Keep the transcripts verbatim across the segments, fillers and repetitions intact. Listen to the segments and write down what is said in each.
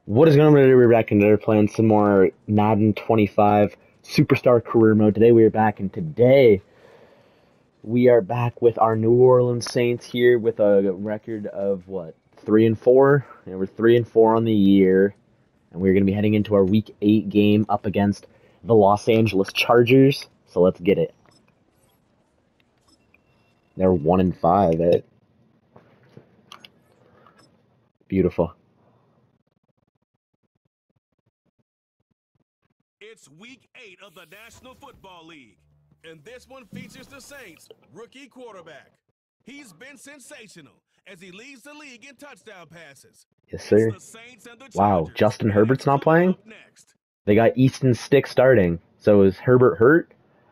What is going on? We're back and they're playing some more Madden twenty-five Superstar Career Mode. Today we are back, and today we are back with our New Orleans Saints here with a record of what, three and four, and we're three and four on the year, and we're going to be heading into our Week Eight game up against the Los Angeles Chargers. So let's get it. They're one and five. Eh? Beautiful. It's week eight of the National Football League, and this one features the Saints' rookie quarterback. He's been sensational as he leads the league in touchdown passes. Yes, sir. The Saints and the Wow, Chargers. Justin Herbert's not Coming playing? up next. They got Easton Stick starting. So is Herbert hurt?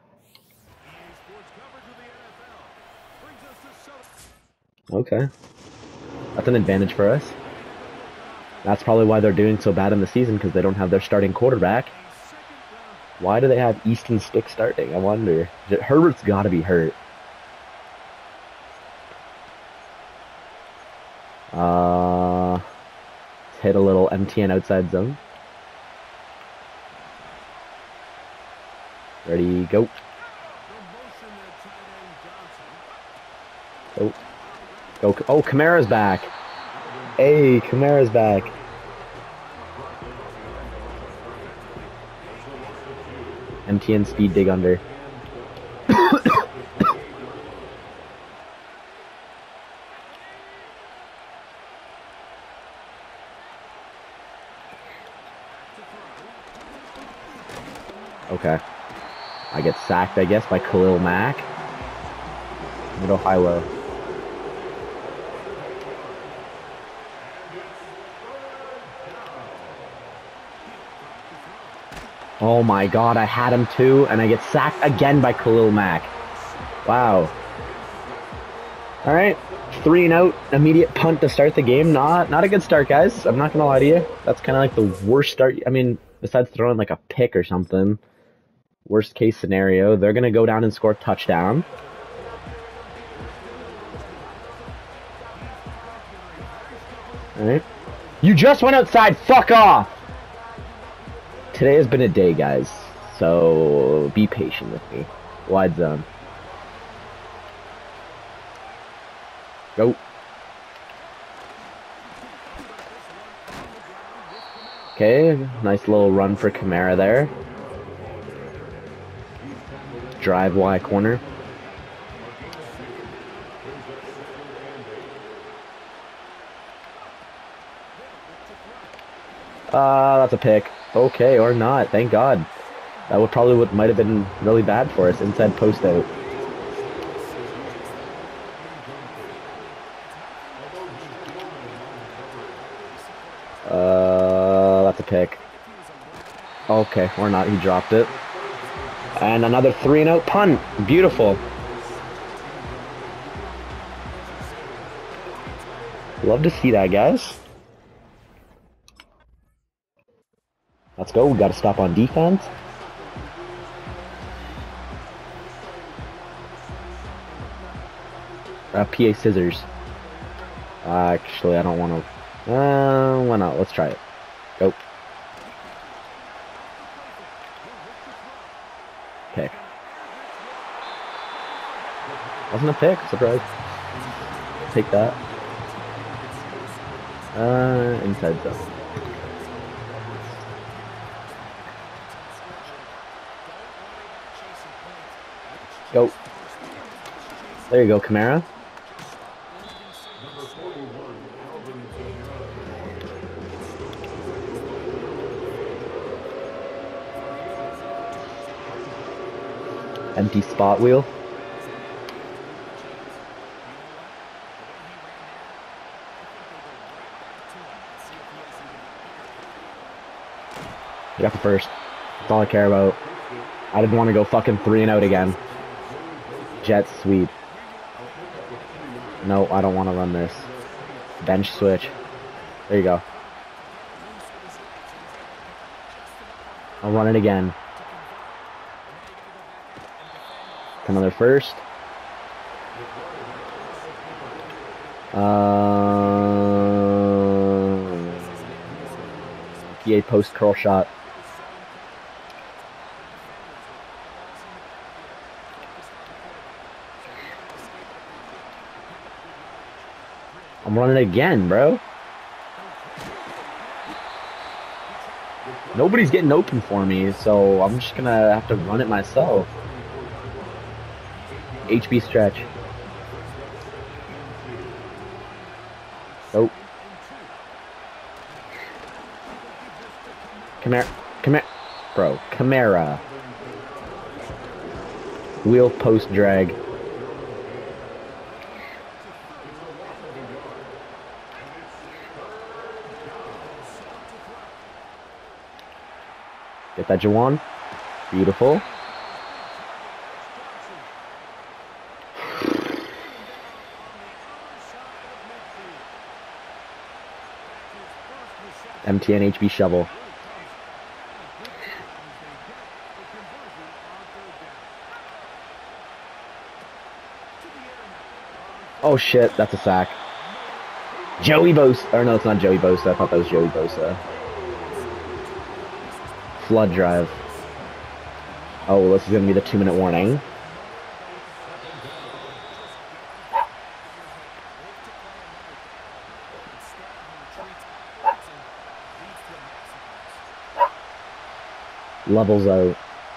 Okay. That's an advantage for us. That's probably why they're doing so bad in the season, because they don't have their starting quarterback. Why do they have Easton Stick starting? I wonder. Herbert's got to be hurt. Uh, hit a little M T N outside zone. Ready, go. Oh, go. Oh, Kamara's back. Hey, Kamara's back. M T N speed dig under. Okay. I get sacked, I guess, by Khalil Mack. Middle high low. Oh my god, I had him too, and I get sacked again by Khalil Mack. Wow. Alright, three and out, immediate punt to start the game. Not not a good start, guys. I'm not gonna lie to you. That's kind of like the worst start. I mean, besides throwing like a pick or something. Worst case scenario. They're gonna go down and score a touchdown. Alright. You just went outside, fuck off! Today has been a day, guys, so be patient with me. Wide zone. Go. Okay, nice little run for Kamara there. Drive Y corner. Uh, that's a pick. Okay, or not. Thank God. That would probably would might have been really bad for us. Inside post out. Uh, that's a pick. Okay, or not. He dropped it. And another three and out punt. Beautiful. Love to see that, guys. Let's go. We got to stop on defense. Uh, P A scissors. Uh, actually, I don't want to. Uh, why not? Let's try it. Go. Pick. Wasn't a pick. Surprise. Take that. Uh, inside zone. Go. There you go, Kamara. Empty spot wheel. You got the first. That's all I care about. I didn't want to go fucking three and out again. Jet sweep. No, I don't want to run this. Bench switch. There you go. I'll run it again. Another first. Uh, P A post curl shot. I'm running again, bro. Nobody's getting open for me, so I'm just gonna have to run it myself. H B stretch. Nope. Come here. Come here. Bro, Camara. Wheel post drag. Get that, Jawan. Beautiful. M T N H B shovel. Oh shit, that's a sack. Joey Bosa. Or no, it's not Joey Bosa. I thought that was Joey Bosa. Flood drive. Oh, this is going to be the two minute warning. Levels out.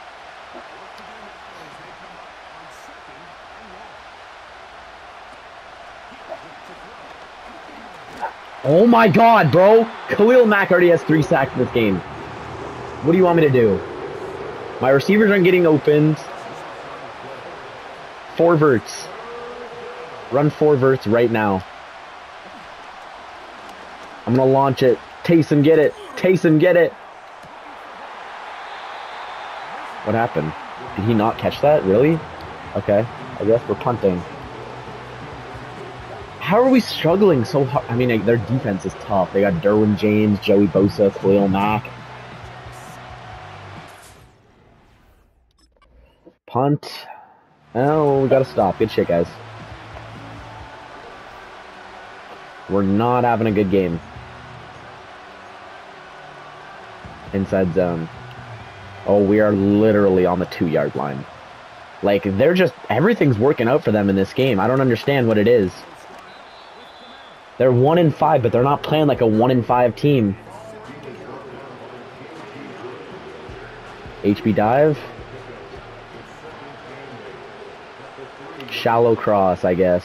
Oh my god, bro! Khalil Mack already has three sacks in this game. What do you want me to do? My receivers aren't getting opened. Four verts. Run four verts right now. I'm gonna launch it. Taysom, get it. Taysom, get it. What happened? Did he not catch that? Really? Okay. I guess we're punting. How are we struggling so hard? I mean, their defense is tough. They got Derwin James, Joey Bosa, Khalil Mack. Punt. Oh, we gotta stop. Good shit, guys. We're not having a good game. Inside zone. Oh, we are literally on the two yard line. Like, they're just, everything's working out for them in this game. I don't understand what it is. They're one in five, but they're not playing like a one in five team. H B dive. Shallow cross, I guess.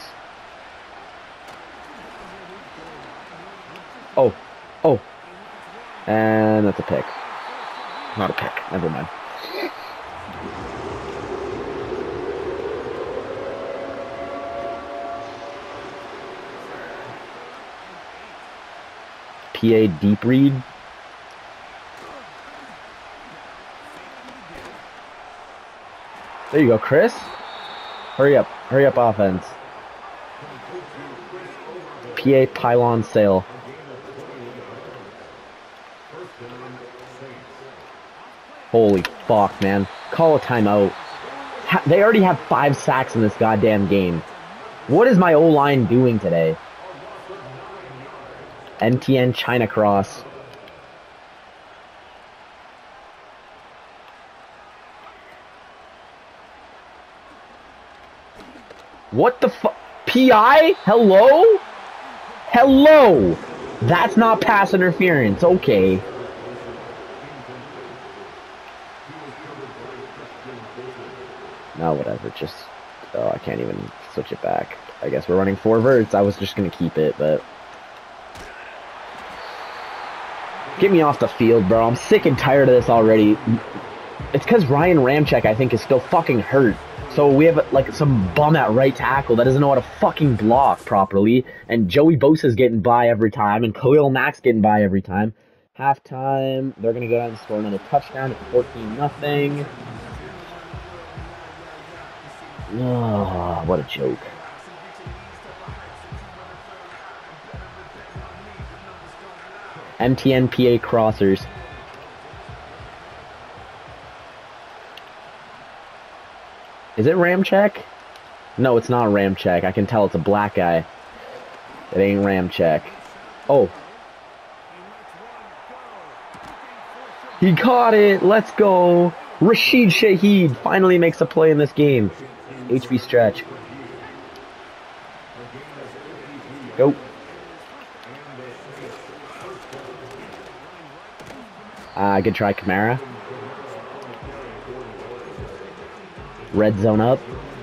Oh. Oh. And that's a pick. Not a pick. Never mind. P A deep read. There you go, Chris. Hurry up. Hurry up, offense. P A pylon sail. Holy fuck, man. Call a timeout. Ha they already have five sacks in this goddamn game. What is my O-line doing today? M T N China Cross. What the fu- P I? Hello? Hello? That's not pass interference. Okay. No, whatever. Just... Oh, I can't even switch it back. I guess we're running four verts. I was just going to keep it, but... Get me off the field, bro. I'm sick and tired of this already. It's because Ryan Ramczyk, I think, is still fucking hurt. So we have, like, some bum at right tackle that doesn't know how to fucking block properly. And Joey Bosa's getting by every time. And Khalil Mack's getting by every time. Halftime, they're going to go down and score another touchdown at fourteen nothing. Oh, what a joke. M T N P A crossers. Is it Ramczyk? No, it's not Ramczyk. I can tell it's a black guy. It ain't Ramczyk. Oh. He caught it. Let's go. Rashid Shaheed finally makes a play in this game. H B stretch. Go. Uh, good try, Kamara. Red zone up.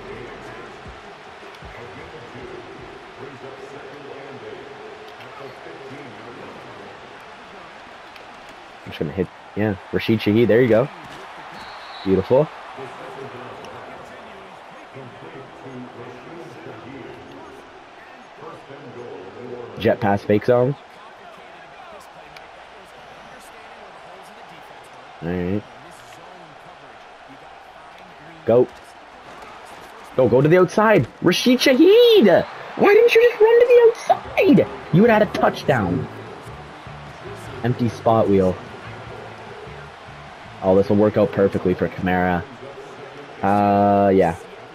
I'm just gonna hit, yeah, Rashid Shaheed, there you go. Beautiful. Jet pass fake zone. Alright. Go. Go, go to the outside. Rashid Shaheed! Why didn't you just run to the outside? You would have had a touchdown. Empty spot wheel. Oh, this will work out perfectly for Kamara. Uh, yeah.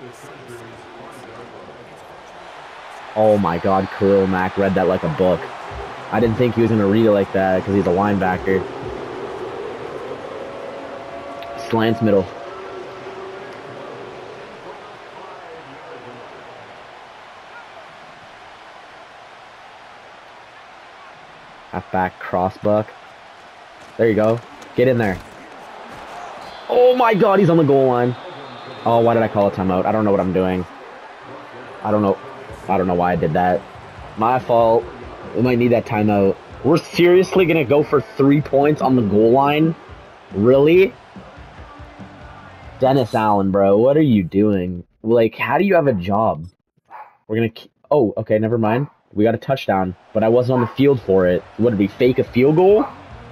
Oh my god, Khalil Mack read that like a book. I didn't think he was going to read it like that because he's a linebacker. Slants middle. Halfback cross buck. There you go. Get in there. Oh my god, he's on the goal line. Oh, why did I call a timeout? I don't know what I'm doing. I don't know. I don't know why I did that. My fault. We might need that timeout. We're seriously going to go for three points on the goal line? Really? Dennis Allen, bro. What are you doing? Like, how do you have a job? We're going to... Oh, okay, never mind. We got a touchdown, but I wasn't on the field for it. What, did we fake a field goal?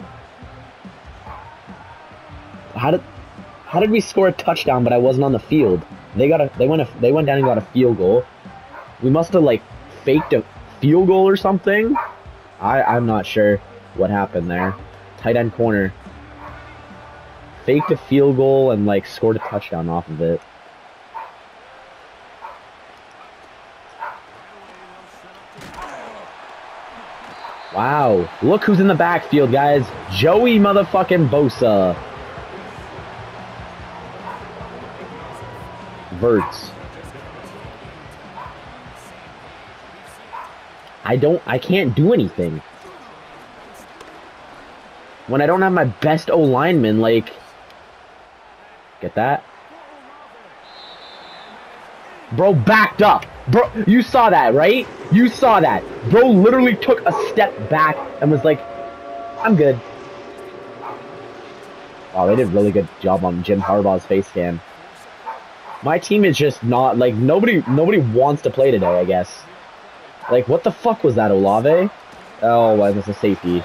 How did... How did we score a touchdown, but I wasn't on the field? They got a, they went, a, they went down and got a field goal. We must have like faked a field goal or something. I, I'm not sure what happened there. Tight end corner. Faked a field goal and like scored a touchdown off of it. Wow. Look who's in the backfield, guys. Joey motherfucking Bosa. Verts. I don't, I can't do anything. When I don't have my best O-lineman, like... Get that? Bro backed up. Bro, you saw that, right? You saw that. Bro literally took a step back and was like, I'm good. Wow, they did a really good job on Jim Harbaugh's face scan. My team is just not, like, nobody nobody wants to play today, I guess. Like, what the fuck was that, Olave? Oh, why was a safety?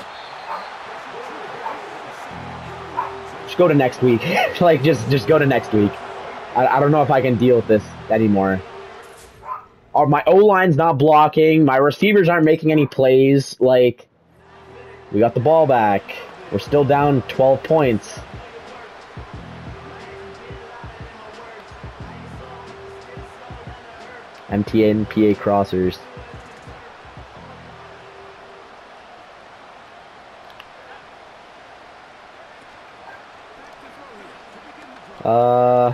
Just go to next week. Like, just just go to next week. I, I don't know if I can deal with this anymore. Are my O-line's not blocking. My receivers aren't making any plays. Like, we got the ball back. We're still down twelve points. M T A and P A crossers. Uh,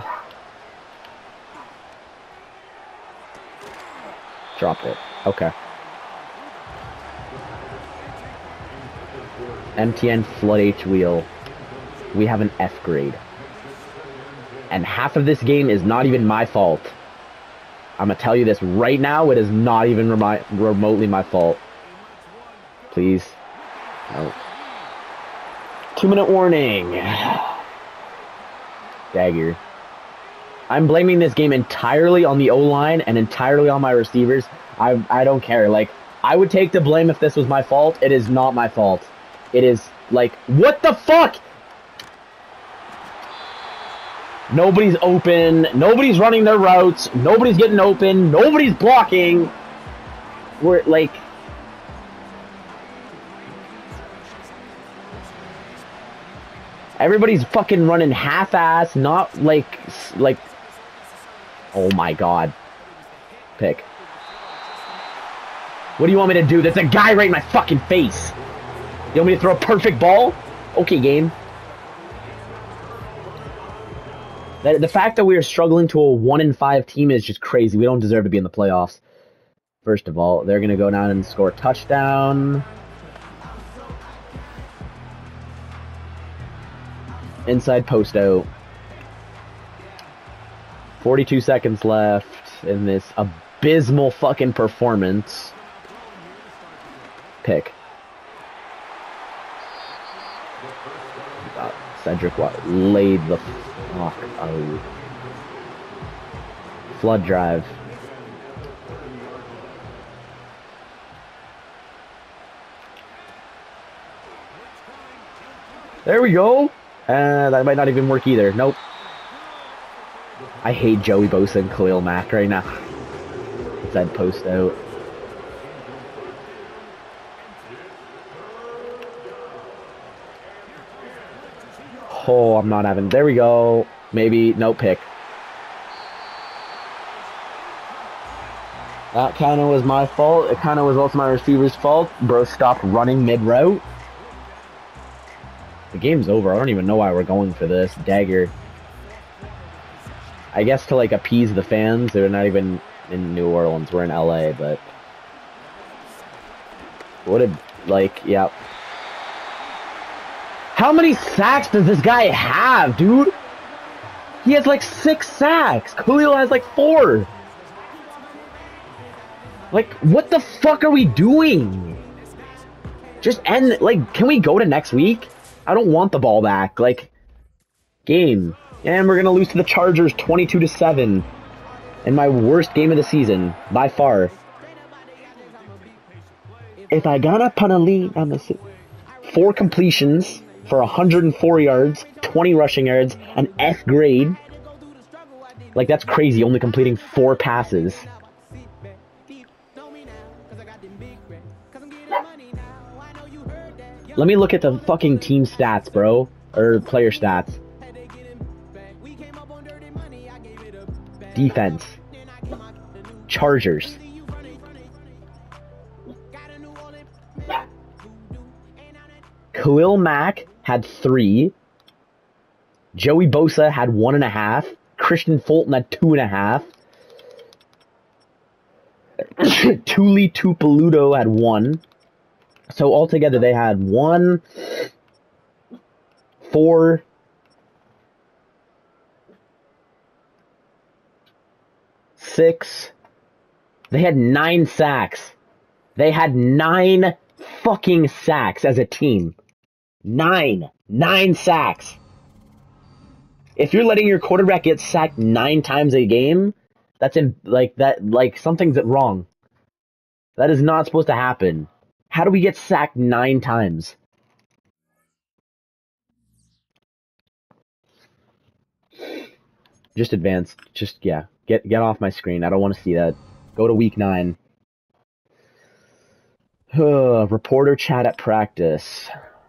dropped it. Okay. M T N Flood H wheel. We have an F grade. And half of this game is not even my fault. I'm gonna tell you this right now, it is not even remi remotely my fault. Please. No. Two minute warning. Dagger. I'm blaming this game entirely on the O-line and entirely on my receivers. I I don't care. Like, I would take the blame if this was my fault. It is not my fault. It is, like, what the fuck? Nobody's open. Nobody's running their routes. Nobody's getting open. Nobody's blocking. We're, like... Everybody's fucking running half-ass, not, like... Like... Oh, my God. Pick. What do you want me to do? There's a guy right in my fucking face. You want me to throw a perfect ball? Okay, game. The, the fact that we are struggling to a one in five team is just crazy. We don't deserve to be in the playoffs. First of all, they're gonna go down and score a touchdown. Inside post out. forty-two seconds left in this abysmal fucking performance. Pick. Uh, Cedric what laid the fuck out. Flood drive. There we go. Uh, that might not even work either. Nope. I hate Joey Bosa and Khalil Mack right now. Inside post out. Oh, I'm not having... There we go. Maybe... No pick. That kind of was my fault. It kind of was also my receiver's fault. Bro stopped running mid-route. The game's over. I don't even know why we're going for this. Dagger. I guess to, like, appease the fans. They're not even in New Orleans. We're in L A, but... What a... Like, yeah. How many sacks does this guy have, dude? He has, like, six sacks. Khalil has, like, four. Like, what the fuck are we doing? Just end... Like, can we go to next week? I don't want the ball back. Like, game. And we're going to lose to the Chargers twenty-two to seven. In my worst game of the season. By far. If I gotta put a lead on the... Four completions for one hundred four yards, twenty rushing yards, an F grade. Like, that's crazy, only completing four passes. Let me look at the fucking team stats, bro. Or player stats. Defense. Chargers. Khalil Mack had three. Joey Bosa had one and a half. Christian Fulton had two and a half. Tuli Tupeludo had one. So altogether they had one, four, six. They had nine sacks. They had nine fucking sacks as a team. Nine. Nine sacks. If you're letting your quarterback get sacked nine times a game, that's in, like, that, like, something's wrong. That is not supposed to happen. How do we get sacked nine times? Just advance. Just, yeah. Get get off my screen. I don't want to see that. Go to week nine. Reporter chat at practice.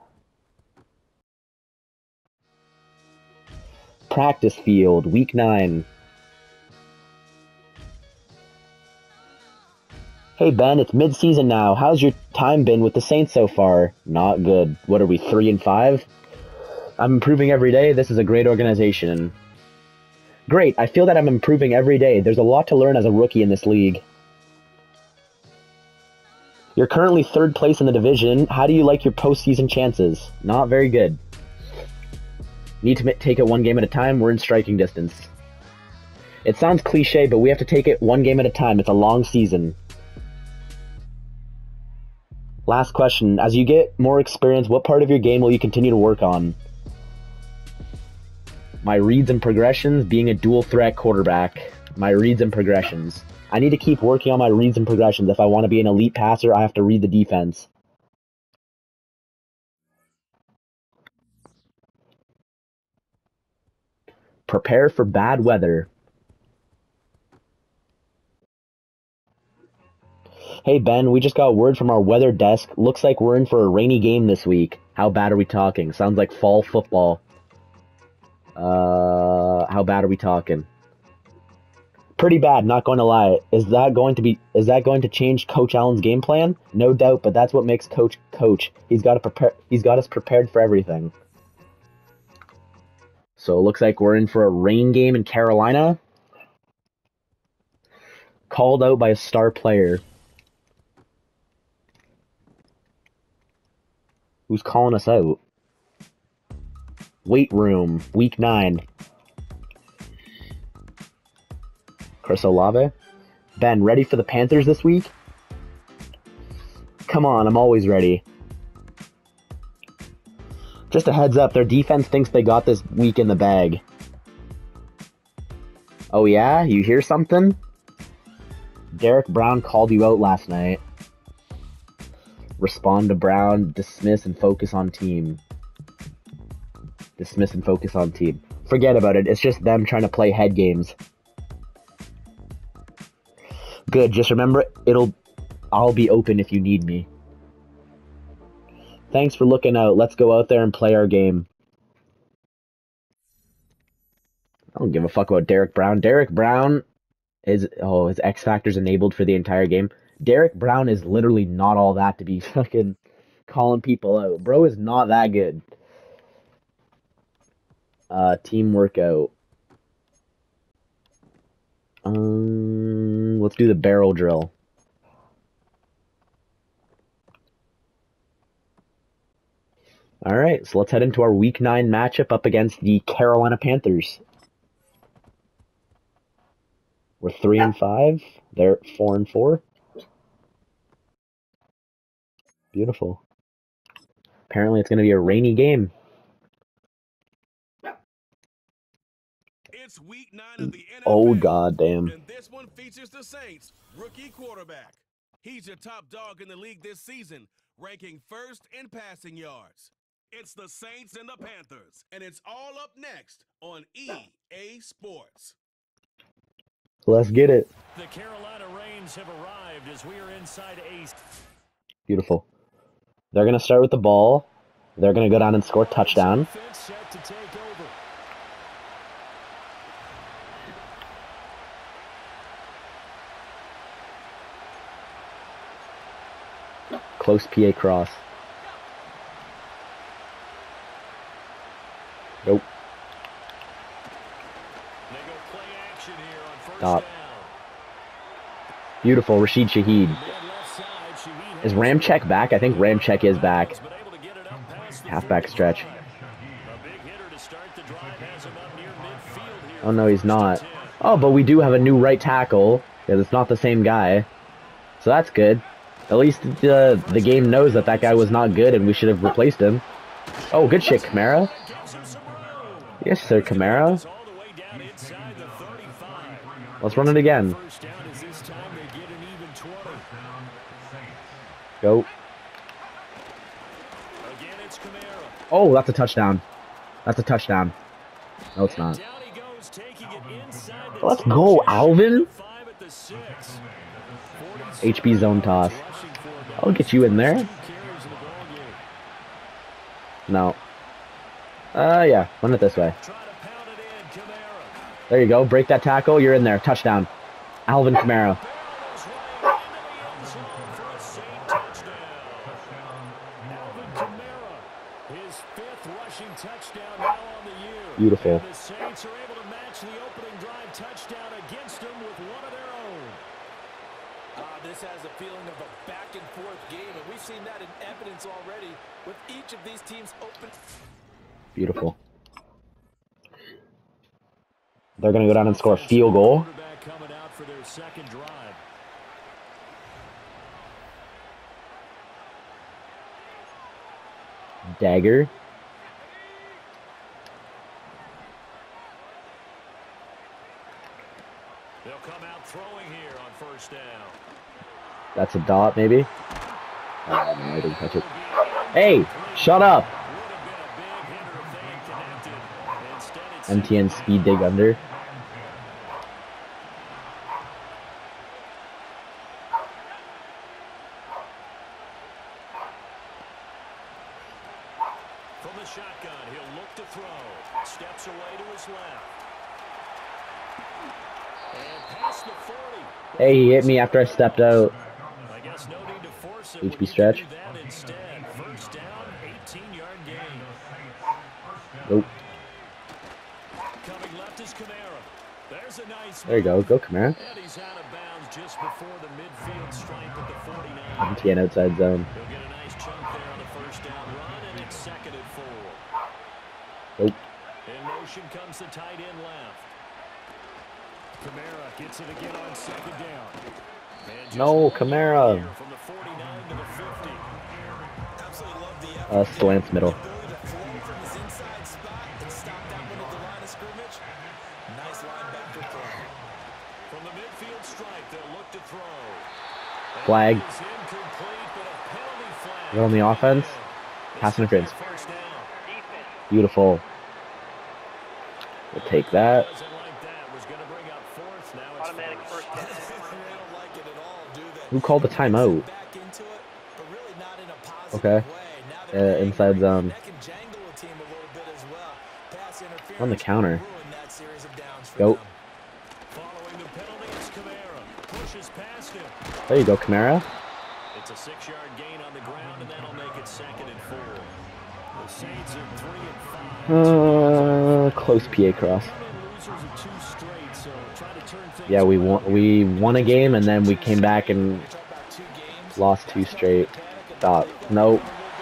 Practice field, week nine. Hey Ben, it's mid-season now. How's your time been with the Saints so far? Not good. What are we, three and five? I'm improving every day. This is a great organization. Great. I feel that I'm improving every day. There's a lot to learn as a rookie in this league. You're currently third place in the division. How do you like your postseason chances? Not very good. Need to take it one game at a time. We're in striking distance. It sounds cliche, but we have to take it one game at a time. It's a long season. Last question. As you get more experience, what part of your game will you continue to work on? My reads and progressions, being a dual threat quarterback. My reads and progressions. I need to keep working on my reads and progressions. If I want to be an elite passer, I have to read the defense. Prepare for bad weather. Hey Ben, we just got word from our weather desk. Looks like we're in for a rainy game this week. How bad are we talking? Sounds like fall football. Uh, how bad are we talking? Pretty bad, not going to lie. Is that going to be is that going to change Coach Allen's game plan? No doubt, but that's what makes Coach Coach. He's got to prepare he's got us prepared for everything. So it looks like we're in for a rain game in Carolina. Called out by a star player. Who's calling us out? Weight room, week nine. Chris Olave. Ben, ready for the Panthers this week? Come on, I'm always ready. Just a heads up, their defense thinks they got this week in the bag. Oh yeah? You hear something? Derek Brown called you out last night. Respond to Brown, dismiss and focus on team. Dismiss and focus on team. Forget about it, it's just them trying to play head games. Good, just remember, it'll... I'll be open if you need me. Thanks for looking out. Let's go out there and play our game. I don't give a fuck about Derek Brown. Derek Brown is... Oh, his X Factor's enabled for the entire game. Derek Brown is literally not all that to be fucking calling people out. Bro is not that good. Uh, team workout. Um, let's do the barrel drill. Alright, so let's head into our week nine matchup up against the Carolina Panthers. We're three and five. They're four and four. Beautiful. Apparently it's going to be a rainy game. It's week nine of the N F L. Oh, goddamn. And this one features the Saints' rookie quarterback. He's your top dog in the league this season, ranking first in passing yards. It's the Saints and the Panthers, and it's all up next on E A Sports. Let's get it. The Carolina Rains have arrived as we are inside a... Beautiful. They're going to start with the ball. They're going to go down and score a touchdown. Set to take over. Close P A cross. Nope. They go play action here on first Stop. down. Beautiful, Rashid Shaheed. Mid left side, Shaheed Is has Ramczyk back? I think Ramczyk is back. been able to get it up past the Halfback stretch. forty-five. A big hitter to start the drive has him up near midfield here. Oh, no, he's not. Oh, but we do have a new right tackle. Yeah, it's not the same guy. So that's good. At least the, the game knows that that guy was not good and we should have replaced him. Oh, good shit, Kamara. Yes, sir, Kamara. All the way down inside the thirty-five. Let's run it again. First down is this time they get an even twenty. Go. Again, it's Kamara. Oh, that's a touchdown. That's a touchdown. No, it's not. Down he goes, taking it inside the Let's ten. go, Alvin. Five at the six. H B zone toss. Rushing for about I'll get you in there. two carries in the ball game. No. Uh, yeah. Run it this way. Try to pound it in, Kamara. There you go. Break that tackle. You're in there. Touchdown. Alvin Kamara. Barrels right into the end zone for a Saint touchdown. Alvin Kamara, his fifth rushing touchdown now on the year. Beautiful. And the Saints are able to match the opening drive touchdown against them with one of their own. Uh, this has a feeling of a back-and-forth game, and we've seen that in evidence already with each of these teams open. Beautiful. They're going to go down and score a field goal. Quarterback coming out for their second drive. Dagger. They'll come out throwing here on first down. That's a dot, maybe. Oh, no, I didn't touch it. Hey, shut up. M T N speed dig under. From the shotgun, he'll look to throw. Steps away to his left. And past the forty. Hey, he hit me after I stepped out. I guess no need to force it. H B We can stretch. do that instead. First down, eighteen-yard gain. Nope. Kamara. There's a nice There you go. Go, Kamara. And he's out of bounds just before the midfield stripe at the forty-nine. M T N outside zone. He'll get a nice chunk there on the first down run, and it's second and four. Nope. In motion comes the tight end left. Kamara gets it again on second down. And just No, one Kamara. here from the forty-nine to the fifty. Absolutely love the effort. Uh, slants middle. The ability to flow from his inside spot and stop that one at the line of scrimmage. Nice linebacker play. From the midfield stripe, they'll look to throw. And Flag. it is incomplete, but a penalty flag. We're on the offense. Pass interference. First down. Beautiful. We'll take that. Doesn't like that. Was going to bring up fourth. Now it's Automatic first. first down. They don't like it at all, do they? Who called the timeout? Back into it, but really not in a positive Okay. way. Now they're Uh, inside zone. That can jangle a team a little bit as well. Pass interference On the counter. ruined that series of downs for Go. them. Following the penalty is Kamara. Pushes past him. There you go, Kamara. It's a six-yard gain on the ground, and that'll make it second and four. The Saints are three and five. Uh, close P A cross. Losers of two straight, so try to turn things Yeah, we won. around. We won a game and then we came back and Talk about two games. lost two straight. Stop. Nope.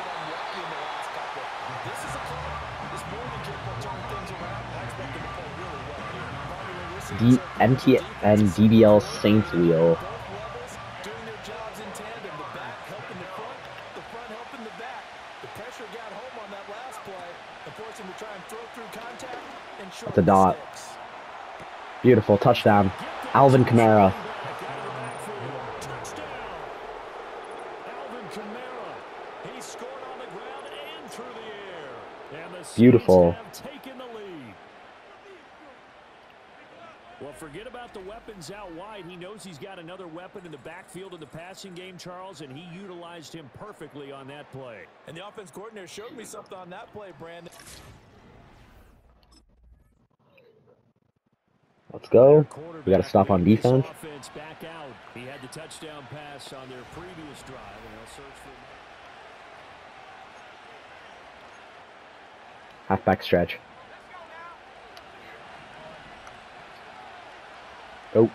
This is a play. It's more than capable of turning things around. I expect them to play really well here. D M T and D B L Saints wheel. Both levels doing their jobs in tandem. The back helping the front, the front helping the back. The pressure got home on that last play and forced him to try and throw through contact and short That's a dot. mistakes. Beautiful touchdown. Alvin Kamara. Touchdown. Alvin Kamara. He scored on the ground and through the air. And the Saints Beautiful. have taken the lead. Well, forget about the weapons out wide. He knows he's got another weapon in the backfield in the passing game, Charles, and he utilized him perfectly on that play. And the offense coordinator showed me something on that play, Brandon. Let's go. We got to stop on defense. Offense back out. He had the touchdown pass on their previous drive, and they'll search for. Halfback stretch. Go.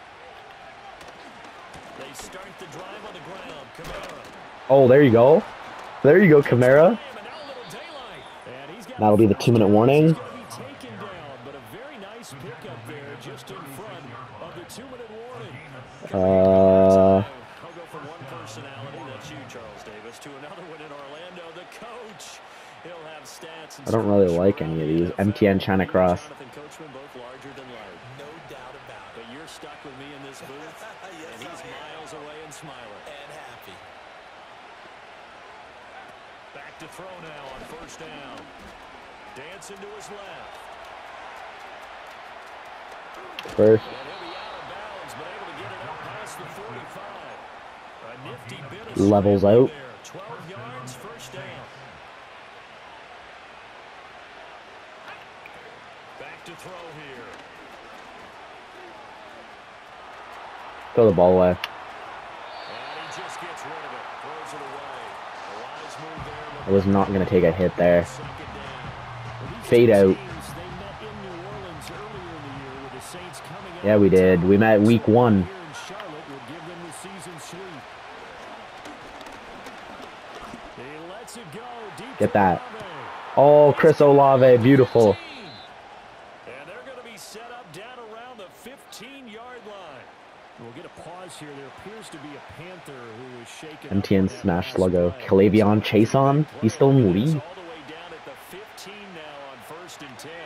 They start the drive on the ground. Kamara. Oh, there you go. There you go, Kamara. And now a little daylight. And he's got That'll be the two-minute warning. He's gonna be taken down, but a very nice pickup there just in front of the two-minute warning. Uh, I'll go from one personality, that's you, Charles Davis, to another one in Orlando. The coach, he'll have stats. I don't really like any of these. M T N China Cross. Jonathan Coachman, both larger than life. No doubt about But you're stuck with me in this booth, Yes, and he's I am. miles away and smiling. And happy. Back to throw now on first down. Dancing to his left. First. And he'll be out of bounds, but able to get it up past the forty-five. A nifty bit of Levels scrambling out. there. twelve yards, first down. Back to throw here. Throw the ball away. And he just gets rid of it. Throws it away. A wise move there. I was not going to take a hit there. Second down. Fade out. They met in New Orleans earlier in the year with the Saints coming out Yeah, we did. We met week one. here in Charlotte would give them the season sweep. He lets it go deep Get to that. Olave. Oh, Chris Olave. Beautiful. And they're going to be set up down around the fifteen-yard line. We'll get a pause here. There appears to be a Panther who is shaken. M T N up on that smash last logo. play. Kalavion Chason. He's still in the league. All the way down at the fifteen now on first and ten.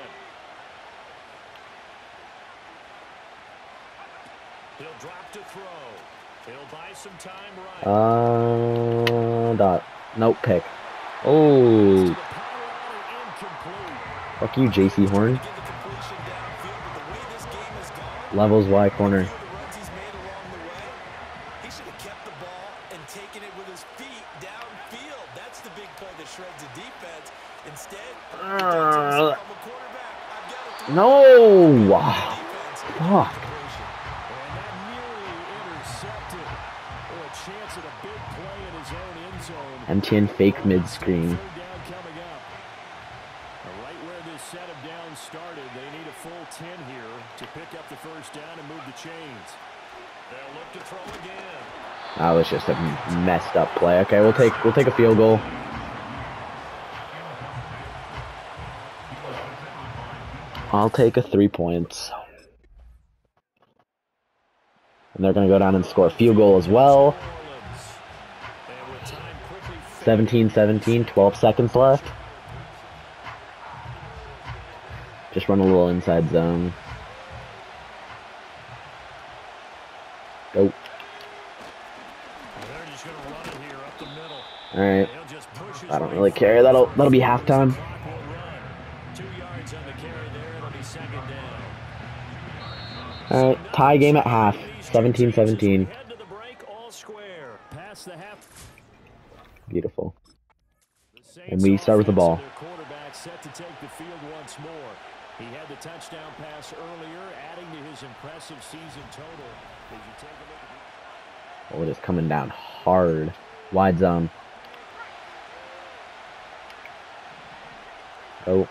He'll drop to throw. He'll buy some time right. Uh, dot. Nope, pick. To Oh, the power alley, incomplete. fuck you, J C Horn. Get the completion downfield, but the way this game has gone, Levels Y corner. the runs he's made along the way, he should have kept the ball and taken it with his feet downfield. That's the big play that shreds the defense. Instead, he thinks to himself, I'm a quarterback. I've got to throw No! the Ah, defense. fuck. And that nearly intercepted. Oh, a chance at a big play in his own end zone. M T N fake mid-screen. Third down coming up. Right where this set of downs started, they need a full ten here to pick up the first down and move the chains. They'll look to throw again. That was just a messed up play. Okay, we'll take we'll take a field goal. I'll take a three points. And they're going to go down and score a field goal as well. seventeen seventeen, twelve seconds left. Just run a little inside zone. Go. Alright. I don't really care. That'll that'll be halftime. Alright, tie game at half. seventeen seventeen. Beautiful. And we start with the ball. Set to take the field once more. He had the touchdown pass earlier, adding to his impressive season total. As you take a look at Oh, it is coming down hard. Wide zone. Oh.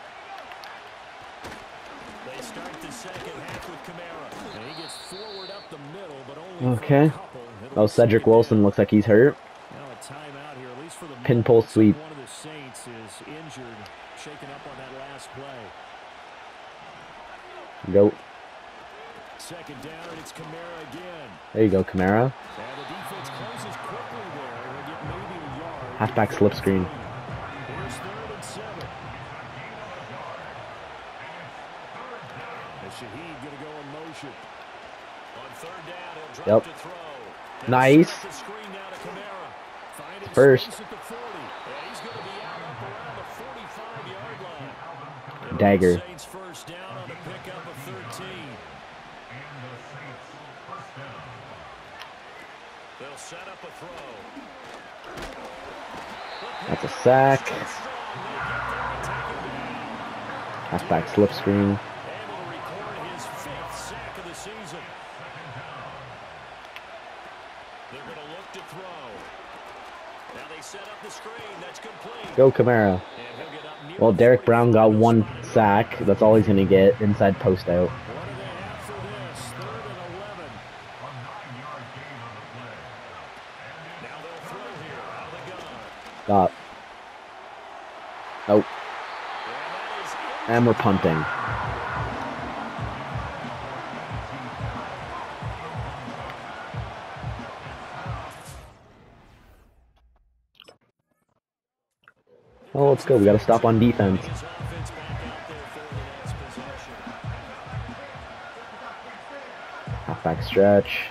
They start the second half with Kamara. And he gets forward up the middle, but only Okay. Oh, Cedric Wilson looks like he's hurt. Now a timeout here, at least for the Pin pull sweep. One of the Saints is injured, shaken up on that last play. Go. Second down, and it's Kamara again. There you go, Kamara. And the defense closes quickly there. He'll get maybe a yard. Halfback slip screen. Here's third and seven. And Shaheed going to go in motion. On third down, he'll drop Yep. to throw. Nice. The screen now to Kamara. Finding First. space at the forty. And he's going to be out up around the forty-five yard line. And Dagger. the Saints first down on the pickup of thirteen. They'll set up a throw. That's a sack. Halfback slip screen. Able to record his fifth sack of the season. They're going to look to throw. Now they set up the screen. That's complete. Go, Kamara. And he'll get up near Well, the Derek Brown got forty-five. one sack. That's all he's going to get inside post out. What do they have for this? Third and eleven. Now they'll throw here out of the gun. Stop. Oh, And that is it. and we're punting. Oh, let's go. We got to stop on defense. His offense back out there for the next possession. Halfback stretch.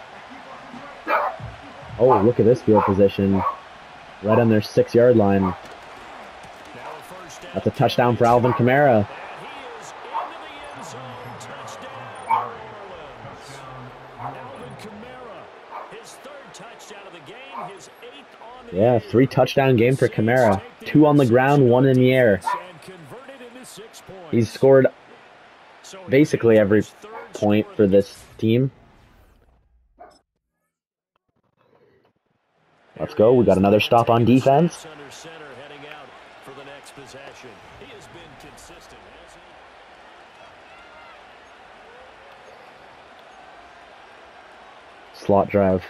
Oh, look at this field position. Right on their six-yard line. Now a first down. That's a touchdown for Alvin Kamara. And he is into the end zone. Touchdown, New Orleans. Alvin Kamara, his third touchdown of the game, his eighth on the Yeah, year. three touchdown game for Kamara. Two on the ground, one in the air. And converted into six points. He's scored So he basically gets every his third point score for of the this team. Let's go. We got another stop on defense. Under center heading out for the next possession. He has been consistent, hasn't he? Slot drive.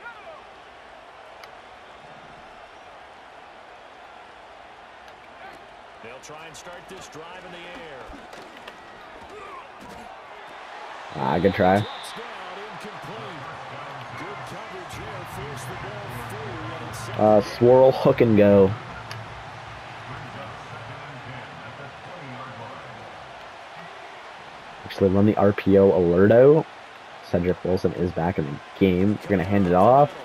They'll try and start this drive in the air. Ah, good try. Touchdown incomplete. Good coverage here. Forced the ball through, and it's set. Uh, swirl, hook, and go. Actually, run the R P O alerto. Cedric Wilson is back in the game. We're going to hand it off.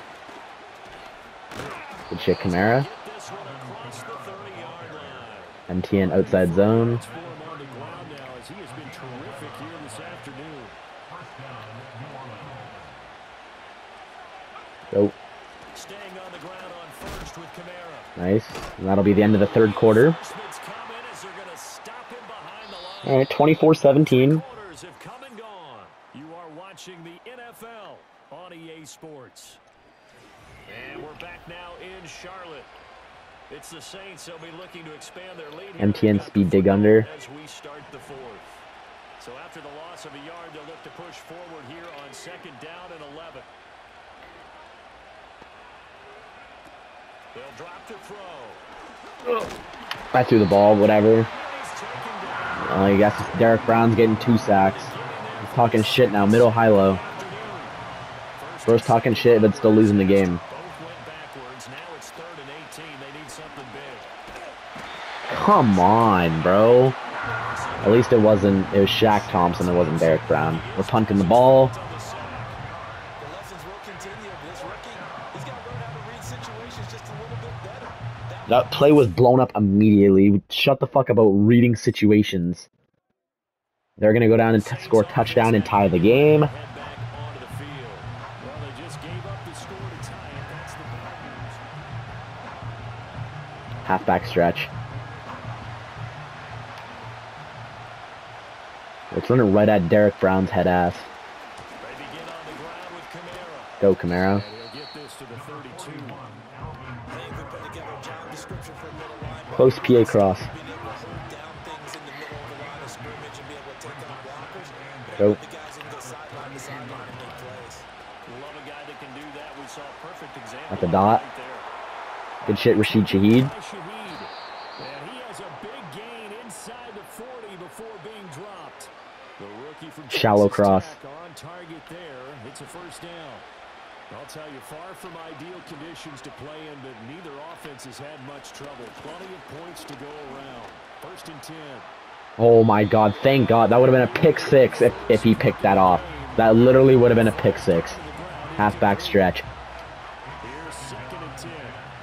Good shit, Kamara. Get this one across the thirty-yard line. M T N outside zone. It's for him on the ground now, as he has been terrific here this afternoon. Go. Staying on the ground on first with Kamara. Nice. And that'll be the end of the third quarter. Reinforcements come in as they're going to stop him behind the line. All right, twenty-four seventeen. Quarters have come and gone. You are watching the N F L on E A Sports. And we're back now in Charlotte. It's the Saints. They'll be looking to expand their lead. M T N speed dig under. As we start the fourth. M T N speed dig under. As we start the fourth. So after the loss of a yard, they'll look to push forward here on second down and eleven. They'll drop to throw. I threw the ball, whatever. Uh, I guess Derek Brown's getting two sacks. He's talking shit now, middle, high, low. Bro's talking shit, but still losing the game. Both went backwards. Now it's third and eighteen. They need something big. Come on, bro. At least it wasn't, it was Shaq Thompson, it wasn't Derek Brown. We're punting the ball. The lessons will continue. This rookie, he's got to learn how to read situations just a little bit better. That That play was blown up immediately. Shut the fuck about reading situations. They're going to go down and t score a touchdown and tie the game. Head back onto the field. Well, they just gave up the score to tie it. That's the bad news. Halfback stretch. Let's run it right at Derek Brown's head ass. They begin on the ground with Kamara. Go, Camaro. And he'll get this to the thirty-two. they could put together a job description for a little line. Close P A cross. Being able to hold down things in the middle of the line of scrimmage and be able to take on blockers. Go. The guys who can go sideline to sideline and make plays. Love a guy that can do that. We saw a perfect example. At the dot. Right there. Good shit, Rashid Shaheed. Shaheed. And he has a big gain inside the forty before being dropped. The rookie from Shallow Texas cross. Tech on target there. It's a first down. I'll tell you, far from ideal conditions to play in, but neither offense has had much trouble. Plenty of points to go around. First and ten. Oh my god, thank god. That would have been a pick six if, if he picked that off. That literally would have been a pick six. Halfback stretch. Here's second and ten.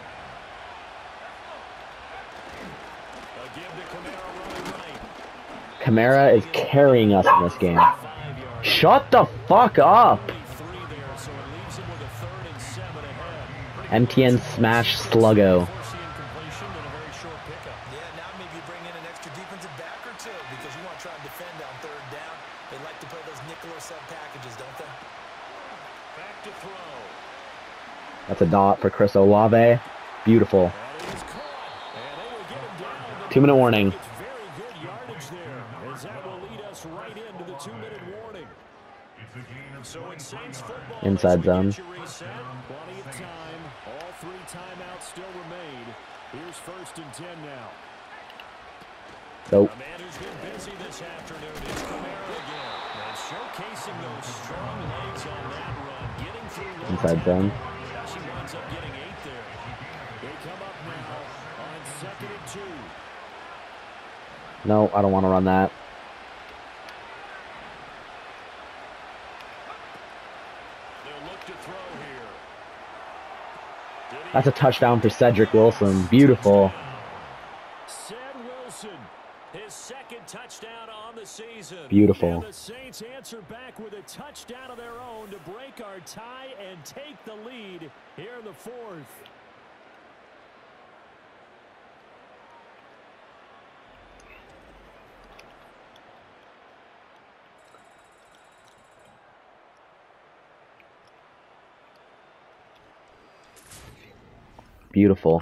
A give to Kamara running right. Kamara is carrying us in this game. Five yards. Shut the fuck up! Three there, so it leaves him with a third and seven ahead. M T N smash sluggo. Forcing incompletion and a very short pickup. Yeah, now maybe you bring in an extra defensive back or two because you want to try and defend on third down. They like to play those nickel or sub packages, don't they? Back to throw. That's a dot for Chris Olave. Beautiful. And he's caught. And they will get him down. Two minute warning. It's very good yardage there, as that will lead us right into the two-minute warning. So in Saints football, Inside as we zone. get you reset, plenty of time. All three timeouts still remain. Here's first and ten now. Nope. A man who's been busy this afternoon is Kamara again. And showcasing those strong legs on that run, getting through low Inside zone. tackle. She winds up getting eight there. They come up now on second and two. No, I don't want to run that. They'll look to throw here. Did he- That's a touchdown for Cedric Wilson. Beautiful. Ced Wilson, his second touchdown on the season. Beautiful. And the Saints answer back with a touchdown of their own to break our tie and take the lead here in the fourth. Beautiful.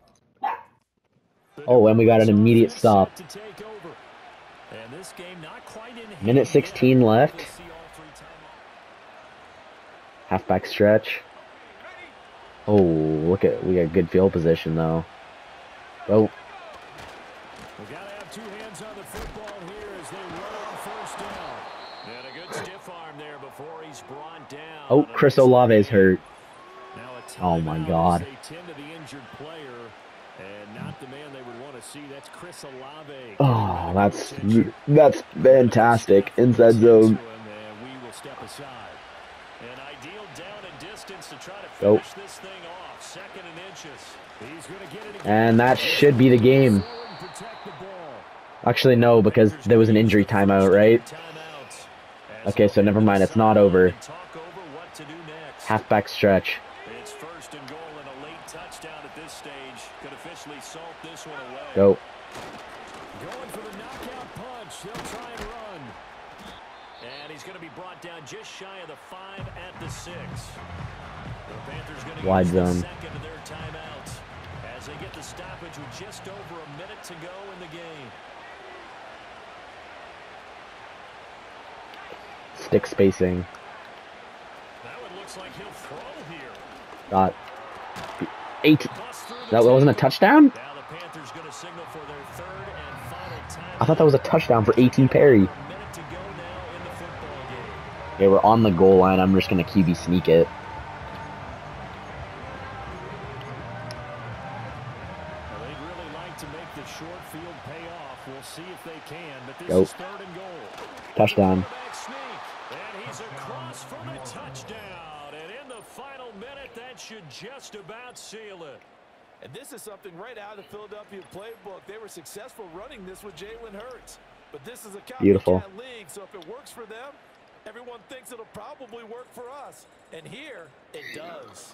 Oh, and we got an immediate stop. To take over. And this game not quite in hand Minute sixteen yet. left. We'll see all three timeouts. Halfback stretch. Oh, look at, we got good field position though. Oh, We got to have two hands on the football here as they run on first down. And a good stiff arm there before he's brought down. oh, Chris Olave's hurt. Now a Oh my timeout God. as They tend to the injured player and not the man they would want to see. That's Chris Olave. Oh, that's that's fantastic. Inside zone. And we will step aside. An ideal down and distance to try to Nope. finish this thing off. Second and inches. He's going to get it again. And that should be the game. Forward and protect the ball. Actually, no, because there was an injury timeout, right? Timeouts. Okay, so never mind, it's not over. Talk over what to do next. Halfback stretch. It's first and goal and a late touchdown at this stage. Could officially salt this one away. Go. Going for the knockout punch. They'll try and run. And he's going to be brought down just shy of the five at the six. The Panthers going to Wide use the zone. second of their timeouts as as they get the stoppage with just over a minute to go in the game. Stick spacing. That one looks like he'll throw here. Got eight. That wasn't a touchdown? Now the Panthers going to signal for their third and final time. I thought that was a touchdown for A T Perry. A minute to go now in the football game. Okay, we're on the goal line. I'm just going to Q B sneak it. Well, they'd really like to make the short field pay off. We'll see if they can, but this Go. is third and goal. Touchdown. Quarterback sneak, and he's across for a touchdown. And in the final minute, that should just about seal it. And this is something right out of the Philadelphia playbook. They were successful running this with Jalen Hurts. But this is a Beautiful. copycat league, so if it works for them, everyone thinks it'll probably work for us. And here, it does.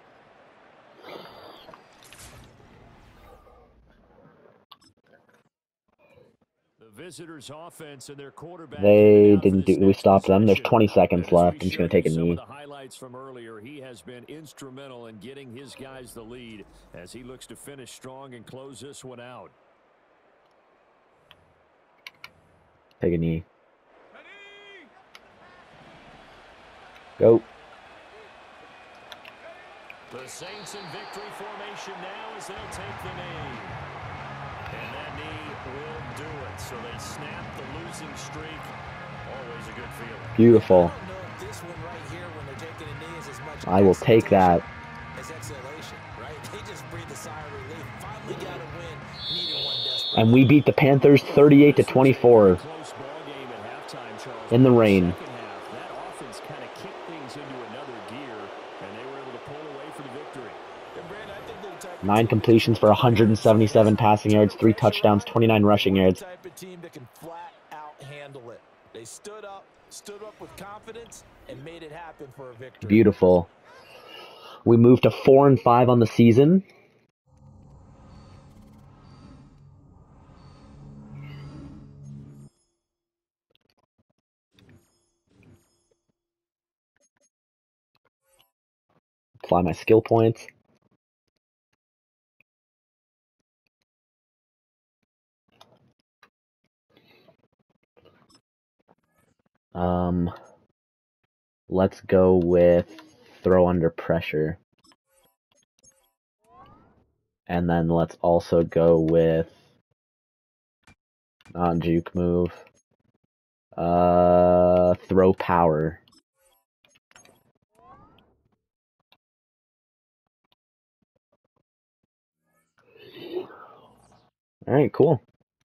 The visitors' offense and their quarterback. They didn't do. We stopped them. There's twenty seconds left. I'm just going to take a Some of knee. the highlights from earlier. He has been instrumental in getting his guys the lead as he looks to finish strong and close this one out. Take a knee. Go. The Saints in victory formation now as they'll take the knee. And that knee will do it. So they snap the losing streak. Always a good feeling. Beautiful. I don't know if this one right here, when they're taking a knee, is as much I will take that. as exhalation, right? They just breathe a sigh of relief. Finally got a win. Needed one desperate. And we beat the Panthers thirty-eight to twenty-four Close ball game at halftime, Charles. in the rain. Second half, that offense kind of kicked things into another gear, and they were able to pull away for the victory. And Brandon, I think they're the type of Nine team completions for one hundred seventy-seven passing yards, three touchdowns, twenty-nine rushing yards. type of team that can flat out handle it. They stood up, stood up with confidence, and made it happen for a victory. Beautiful. We moved to four and five on the season. Apply my skill points. Um, let's go with throw under pressure. And then let's also go with non-juke move. Uh, throw power. All right, cool.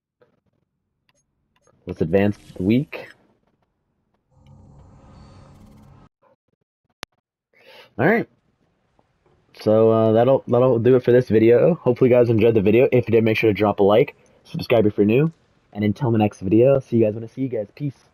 Let's advance the week. All right. So uh, that'll that'll do it for this video. Hopefully, you guys enjoyed the video. If you did, make sure to drop a like, subscribe if you're new, and until the next video, see you guys when I see you guys. Peace.